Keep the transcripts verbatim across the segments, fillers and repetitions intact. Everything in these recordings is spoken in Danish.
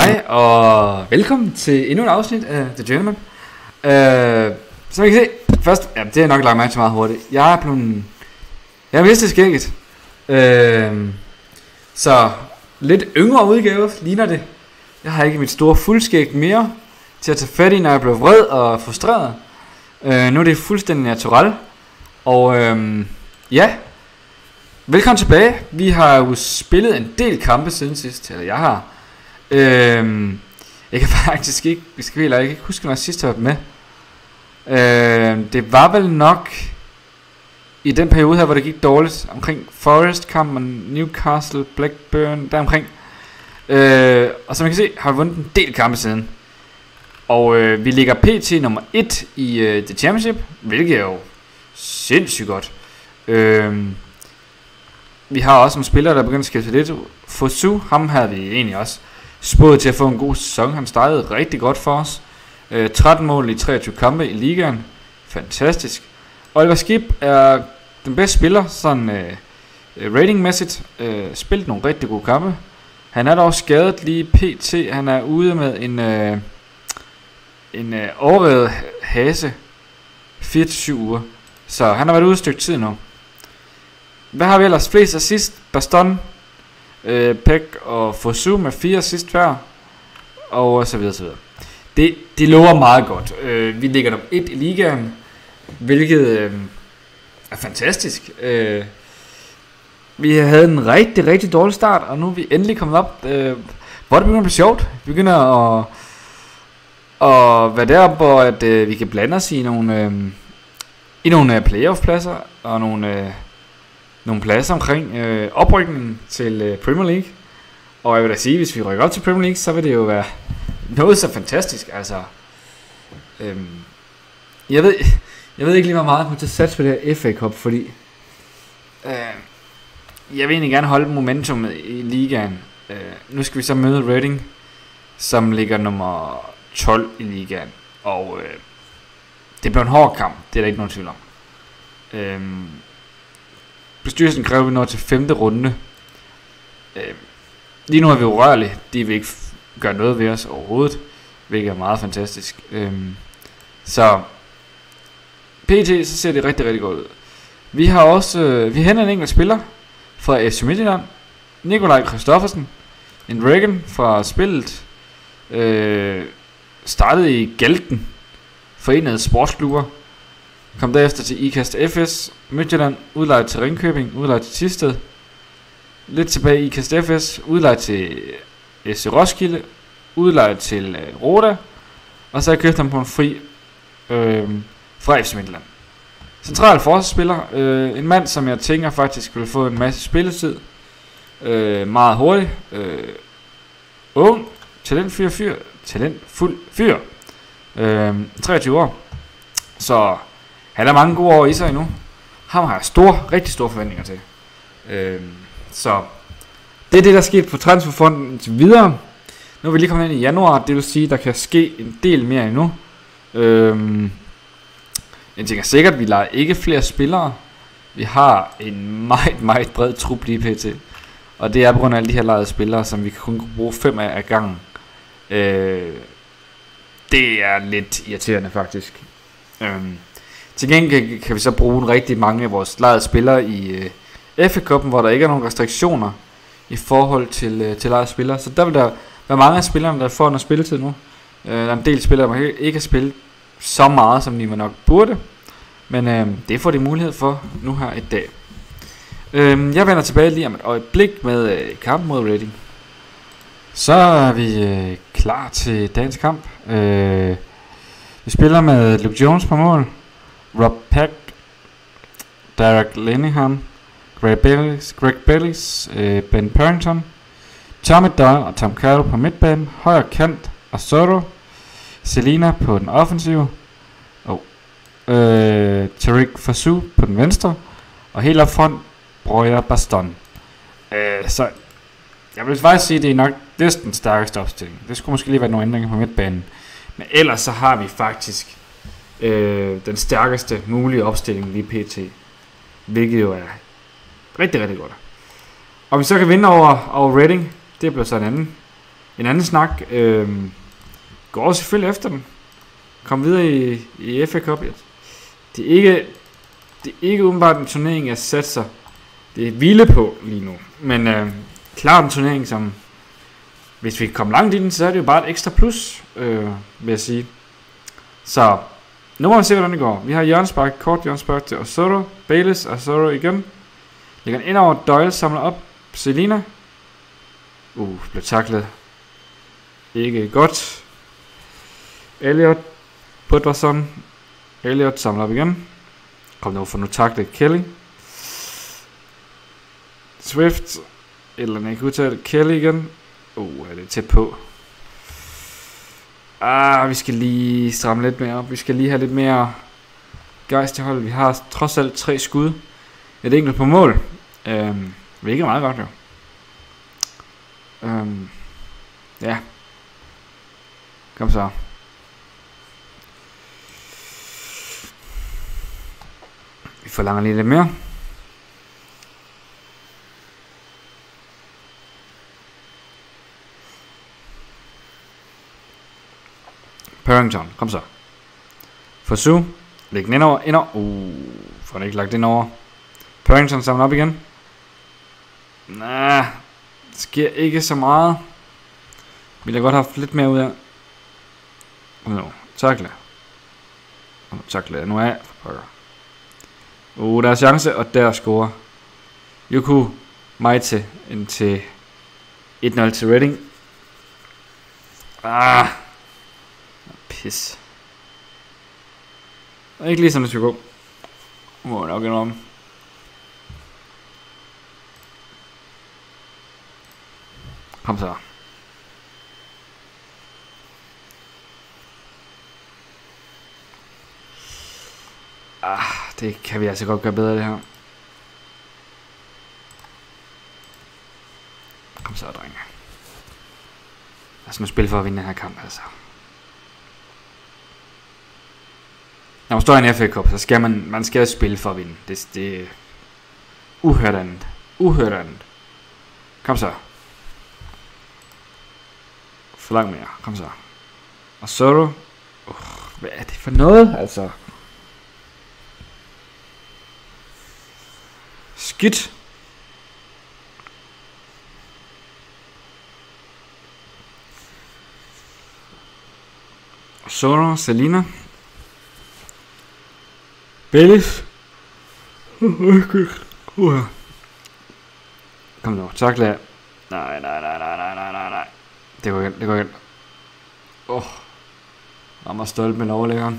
Hej og velkommen til endnu et afsnit af The Journeyman. uh, Som I kan se, først, ja, det er nok lagt mærke til meget hurtigt. Jeg er blevet, jeg har mistet skægget. uh, Så lidt yngre udgave ligner det. Jeg har ikke mit store fuldskæg mere til at tage fat i, når jeg bliver vred og frustreret. uh, Nu er det fuldstændig natural. Og uh, ja, velkommen tilbage. Vi har jo spillet en del kampe siden sidst. Eller jeg har. Øhm, jeg kan faktisk ikke, jeg skal heller ikke huske, når jeg sidst har været med. Øhm, det var vel nok i den periode her, hvor det gik dårligt, omkring Forest-kampen, Newcastle, Blackburn, der omkring. Øh, og som I kan se, har vi vundet en del kampe siden. Og øh, vi ligger pt. Nummer et i øh, The Championship, hvilket er jo sindssygt godt. Øhm, vi har også nogle spillere, der er begyndt at skifte lidt. Fosu, ham havde vi egentlig også spået til at få en god sæson. Han startede rigtig godt for os. øh, tretten mål i treogtyve kampe i ligaen. Fantastisk. Oliver Skip er den bedste spiller, sådan øh, ratingmæssigt. øh, Spillet nogle rigtig gode kampe. Han er dog skadet lige pt. Han er ude med en øh, En øh, overrevet hase fire til syv uger. Så han har været ude et stykke tid nu. Hvad har vi ellers? Flest assist, Baston, øh, Peck og Fosu med fire assist hver. Og så videre, så videre. Det, det lover meget godt. øh, Vi ligger nummer et i ligaen, hvilket øh, er fantastisk. øh, Vi havde en rigtig, rigtig dårlig start, og nu er vi endelig kommet op, øh, hvor det begynder at blive sjovt. Vi begynder at Og være deroppe, hvor at, øh, vi kan blande os i nogle øh, I nogle øh, playoff-pladser og nogle øh, nogle pladser omkring øh, oprykningen til øh, Premier League. Og jeg vil da sige, hvis vi rykker op til Premier League, så vil det jo være noget så fantastisk. Altså, øh, jeg ved, jeg ved ikke lige hvor meget jeg kommer til at satse på det her F A Cup, fordi øh, jeg vil egentlig gerne holde momentumet i ligaen. øh, Nu skal vi så møde Reading, som ligger nummer tolv i ligaen. Og øh, det bliver en hård kamp. Det er der ikke nogen tvivl om. øhm, Bestyrelsen kræver, at vi når til femte runde. øhm, Lige nu er vi urørlige. De vil ikke gøre noget ved os overhovedet, hvilket er meget fantastisk. øhm, Så pt. Så ser det rigtig rigtig godt ud. Vi har også øh, Vi henter en enkelt spiller fra F C Midtjylland, Nikolaj Christoffersen, en Reagan fra spillet. øh, Startede i Galten, Forenede Sportsklubber. Kom derefter til Ikast F S Midtjylland, udlejet til Ringkøbing, udlejet til Thisted. Lidt tilbage i Ikast F S, udlejet til S C Roskilde, udlejet til uh, Roda. Og så har jeg købt ham på en fri øh, fra F C Midtjylland. Central forsvarsspiller, øh, en mand som jeg tænker faktisk vil få en masse spilletid. øh, Meget hurtig, øh, ung, talentfyr fyr, talentfuld fyr, øh, treogtyve år. Så han har mange gode år i sig endnu. Ham har jeg store, rigtig store forventninger til. øh, Så det er det der sker på transferfonden til videre. Nu er vi lige kommet ind i januar. Det vil sige der kan ske en del mere endnu. øh, En ting er sikkert, vi lader ikke flere spillere. Vi har en meget, meget bred trup lige pt. Og det er på grund af alle de her lejede spillere, som vi kun kan bruge fem af ad gangen. Øh, det er lidt irriterende faktisk. øhm, Til gengæld kan vi så bruge en rigtig mange af vores lejede spillere i øh, F A Cup'en, hvor der ikke er nogen restriktioner i forhold til, øh, til lejede spillere. Så der vil der være mange af spillerne, der får noget spilletid nu. øh, Der er en del spillere, der ikke har spillet så meget, som de nok burde. Men øh, det får de mulighed for nu her i dag. øh, Jeg vender tilbage lige om et øjeblik med øh, kampen mod Reading. Så er vi øh, klar til dagens kamp. øh, Vi spiller med Luke Jones på mål, Rob Peck, Derek Linehan, Greg Bellis, Greg Bellis øh, Ben Purrington, Tommy Doyle og Tom Carroll på midtbanen, højre kant Asoro, Selina på den offensive, og øh, Tariq Fosu på den venstre, og helt op front Brøger Baston. øh, Så jeg vil faktisk sige, at det er nok næsten den stærkeste opstilling. Det skulle måske lige være nogle ændringer på midtbanen. Men ellers så har vi faktisk øh, den stærkeste mulige opstilling lige pt. Hvilket jo er rigtig, rigtig godt. Og vi så kan vinde over, over Reading, det bliver så en anden en anden snak. Øh, går selvfølgelig efter den. Kom videre i, i F A Cup. Det er ikke, det er ikke umiddelbart en turnering, jeg satser det er hvile på lige nu. Men øh, klart en turnering, som hvis vi kommer langt i den, så er det jo bare et ekstra plus, øh, vil jeg sige. Så nu må vi se, hvordan det går. Vi har hjørnespark, kort hjørnespark til Osorio. Bayless, Osorio igen. Lægger ind over Doyle, samler op. Selina. Uh, blev taklet. Ikke godt. Elliot. Budvarsson. Elliot samler op igen. Kom nu for nu taklet Kelly. Swift. Eller jeg kan udtale Kelly igen. Uh, er det tæt på. Ah, vi skal lige stramme lidt mere op. Vi skal lige have lidt mere gejst til holdet. Vi har trods alt tre skud. Et enkelt på mål. Øhm, hvilket er meget godt jo. Øhm, ja. Kom så. Vi forlanger lige lidt mere. Purrington, kom så. For Sue. Læg den ind over. Ind over. Uh, får den ikke lagt ind over. Purrington samler op igen. Nah, det sker ikke så meget. Vi har godt haft lidt mere ud af. Nu, takle. Nu takle nu af. Uh, der er chance, og der scorer Yuku Maite ind til et nul til Reading. Ah. Pis. Det er ikke lige sådan, det skal gå. Må nok indrømme. Kom så. Ah, det kan vi altså godt gøre bedre, det her. Kom så, drenge. Lad os nu spille for at vinde den her kamp, altså. Når man står i en F A Cup, så skal man, man skal spille for at vinde. Det, det er uhørt andet. Uhørt andet. Kom så. For langt mere. Kom så. Og Zoro. Uh, hvad er det for noget, altså? Skidt. Zoro, Selina. Bayless. Uh. Kom nu, takle af. Nej, nej, nej, nej, nej, nej, nej, nej. Det går igen, det går igen. Åh. Oh. Rammer stolt med overlæggeren.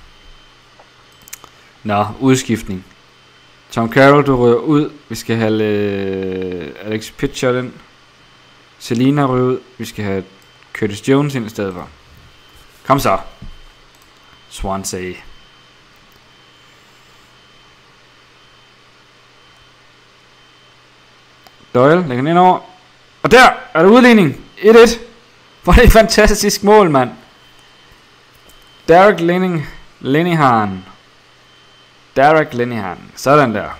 Nå, udskiftning. Tom Carroll, du rører ud. Vi skal have uh, Alex Pitcher ind. Selina rører ud. Vi skal have Curtis Jones ind i stedet for. Kom så. Swansea. Doyle, lægger den ind over. Og der er der udligning. et et. Hvor er det et fantastisk mål, mand. Derek Lenning, Lenihan. Derek Lenihan. Sådan der.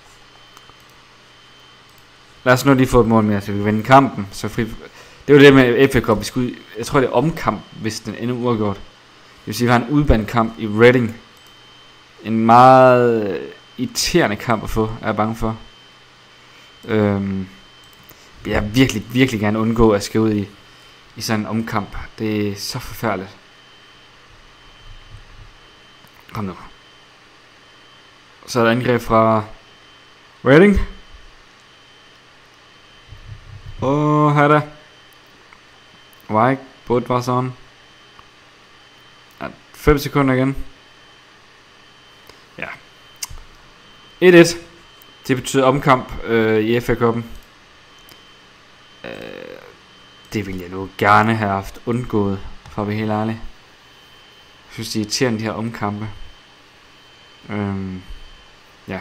Lad os nu lige få et mål mere, så vi kan vinde kampen. Så fri. Det var det med F A Cup. Vi skulle, jeg tror det er omkamp, hvis den ender uafgjort. Det vil sige, vi har en udbanekamp i Reading. En meget irriterende kamp at få, er jeg bange for. Øhm, jeg vil virkelig, virkelig gerne undgå at skal ud i, i sådan en omkamp. Det er så forfærdeligt. Kom nu. Så er der angreb fra Reading. Åh, oh, her er der. White, Budvarsson. fem sekunder igen. Ja. et et. Det betyder omkamp øh, i F A Cup'en. Øh, det ville jeg nu gerne have haft undgået, for at være helt ærlig. Jeg synes, det er irriterende, de her omkampe. Øhm, ja.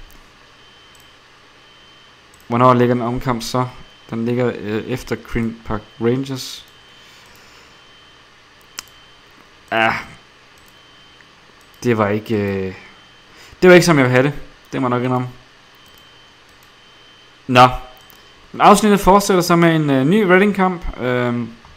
Hvornår ligger den omkamp så? Den ligger øh, efter Green Park Rangers. Ah, det var ikke øh, det var ikke som jeg ville have det. Det må jeg nok indrømme. Nå, afsnittet fortsætter så med en øh, ny Reading kamp. øhm,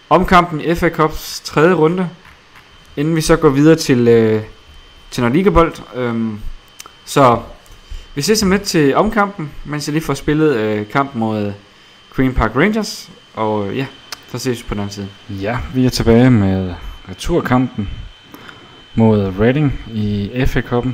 omkampen i F A Cups tredje runde, inden vi så går videre til, øh, til noget ligabold. Øhm, så vi ses med til omkampen, mens jeg lige får spillet øh, kampen mod Queen Park Rangers. Og øh, ja, så ses vi på den anden side. Ja, vi er tilbage med returkampen mod Reading i F A Cup'en.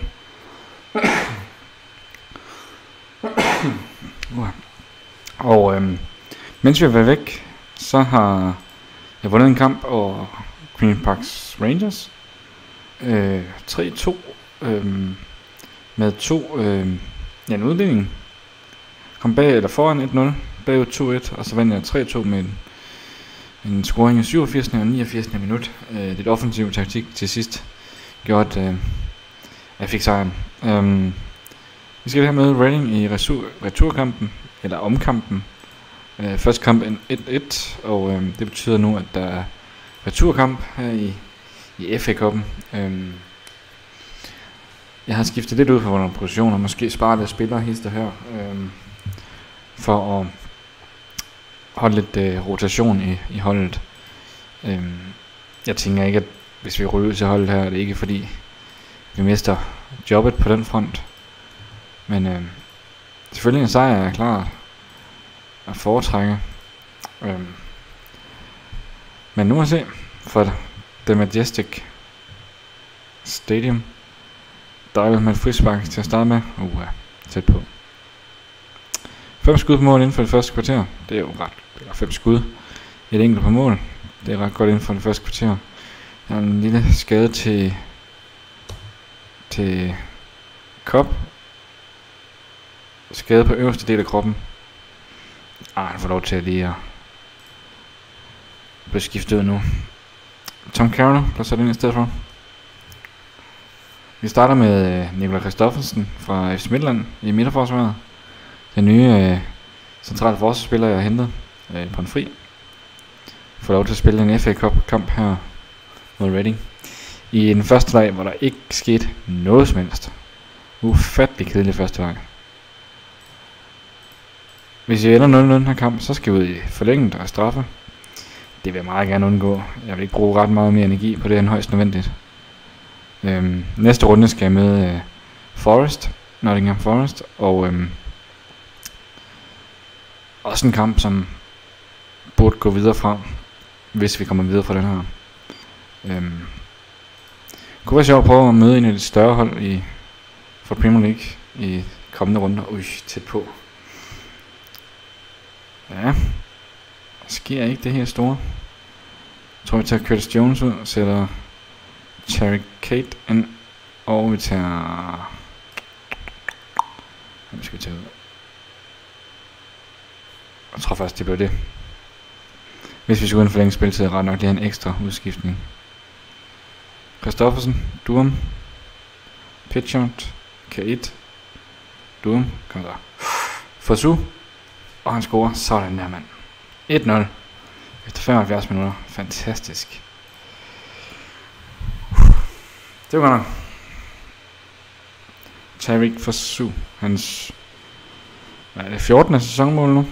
Og øhm, mens vi har været væk, så har jeg vundet en kamp over Queen Parks Rangers øh, tre to øh, med to øh, ja, en udligning. Kom bag eller foran et nul, bagud to et, og så vandt jeg tre to med en, en scoring i syvogfirs og niogfirs minut. Øh, lidt offensiv taktik til sidst gjorde, at øh, jeg fik sejren. Øh, vi skal have med Reading i retur, returkampen, eller omkampen. Øh, første kamp et et, og øh, det betyder nu, at der er returkamp her i, i F A Cup'en. Øh, jeg har skiftet lidt ud på nogle positioner, måske spare lidt spillere hister her, øh, for at holde lidt øh, rotation i, i holdet. Øh, jeg tænker ikke, at hvis vi ryger ud til holdet her, er det ikke fordi vi mister jobbet på den front. Men øh, selvfølgelig en sejr er klar at foretrække. Øh, men nu må jeg se for The Majestic Stadium. Dejligt med et frispark til at starte med. Uh, tæt på. Fem skud på mål inden for det første kvarter. Det er jo ret. Det er fem skud. Et enkelt på mål. Det er ret godt inden for det første kvarter. Der er en lille skade til til Cobb. Skade på øverste del af kroppen. Ah, han får lov til at lige at blive skiftet ud nu. Tom Carroll bliver sat ind i stedet for. Vi starter med øh, Nikolaj Kristoffersen fra F C Midtjylland i midterforsvaret. Den nye øh, centrale forsvarsspiller, jeg har hentet øh, på en fri. Får lov til at spille en F A Cup kamp her mod Reading. I den første leg, hvor der ikke skete noget som helst. Ufattelig kedelig første leg. Hvis vi ender nul nul den her kamp, så skal vi ud i forlænget og straffe. Det vil jeg meget gerne undgå. Jeg vil ikke bruge ret meget mere energi på det end højst nødvendigt. Øhm, næste runde skal jeg med øh, Forest, Nottingham Forest, og øhm, også en kamp, som burde gå videre fra, hvis vi kommer videre fra den her. Øhm, kunne være sjovt at prøve at møde en af de større hold i for Premier League i kommende runder. Ui, tæt på. Ja, der sker ikke det her store. Jeg tror vi tager Curtis Jones ud og sætter Cherry Kate ind, og vi tager hvad skal vi tage ud? Jeg tror faktisk det bliver det. Hvis vi skal ud i en forlænget spilletid, er ret nok lige en ekstra udskiftning. Kristoffersen, Durham, Pitchard, K et, Durham, kom der. Fosu, og han scorer sådan der, mand. et nul efter femoghalvfjerds minutter. Fantastisk. Det var godt nok. Tariq Fosu, hans hvad er det, fjortende sæsonmål nu.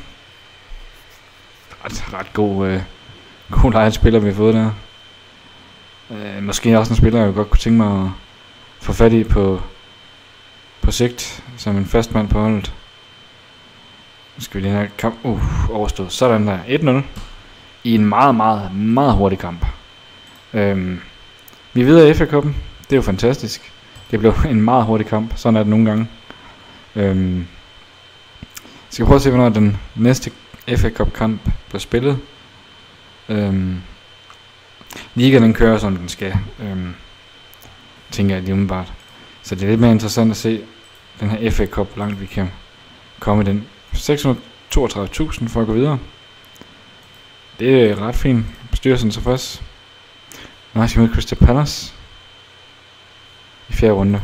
Ret, ret god, øh, god lejet spiller, vi har fået der. Øh, måske også en spiller, jeg godt kunne tænke mig at få fat i på, på sigt, som en fast mand på holdet. Nu skal vi lige have kamp uh, overstået. Sådan der, et nul i en meget, meget, meget hurtig kamp. Øhm, vi er videre i F A Cup'en. Det er jo fantastisk. Det blev en meget hurtig kamp. Sådan er det nogle gange. Øhm, jeg skal prøve at se, hvornår den næste F A Cup kamp bliver spillet. Øhm, Ligaen den kører, som den skal. Øhm, tænker jeg lige umiddelbart. Så det er lidt mere interessant at se den her F A Cup, hvor langt vi kan komme i den. seks hundrede og toogtredive tusind for at gå videre. Det er ret fint. Bestyrelsen så først. Nu har jeg mødt Crystal Palace i fjerde runde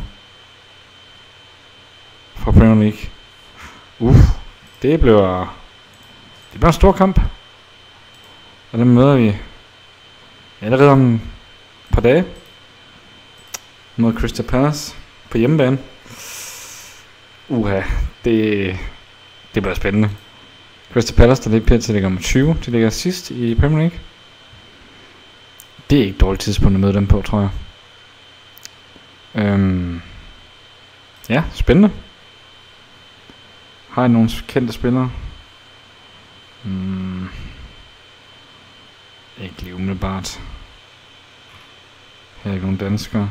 fra Premier League. Uff, det bliver det bliver en stor kamp. Og den møder vi allerede om et par dage mod Crystal Palace på hjemmebane. Uha, det det bliver spændende. Crystal Palace, der ligger til ligger nummer tyve, de ligger sidst i Premier League. Det er ikke et dårligt tidspunkt at møde dem på, tror jeg. Øhm, ja, spændende. Har I nogle kendte spillere? Hmm. Ikke lige umiddelbart. Her er ikke nogen danskere.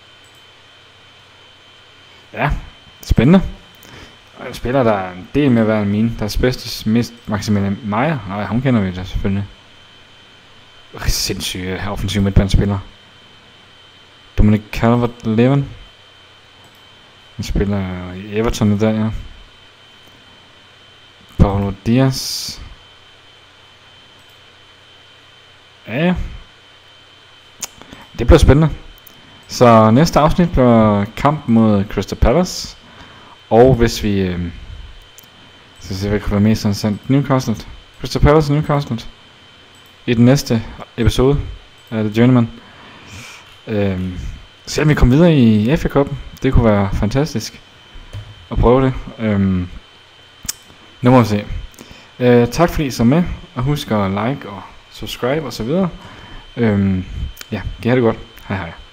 Ja, spændende. Og jeg spiller der en del med at være en mine. Deres bedste mist Maximilian Meyer. Nej, hun kender vi da selvfølgelig. Sindssyge offensiv midtbanespiller. Dominic Calvert-Lewin. Han spiller i Everton i dag, ja. Paulo Diaz. Ja, ja. Det bliver spændende. Så næste afsnit bliver kamp mod Crystal Palace. Og hvis vi... Øh, så skal vi se, hvad kan være mest interessant. Newcastle. Crystal Palace og Newcastle. I den næste episode af The Journeyman. Øh, se om vi kommer videre i F A Cup'en. Det kunne være fantastisk at prøve det. Øh, nu må vi se. Øh, tak fordi I så med. Og husk at like og subscribe og så videre. Øh, ja, kan I have det godt. Hej hej.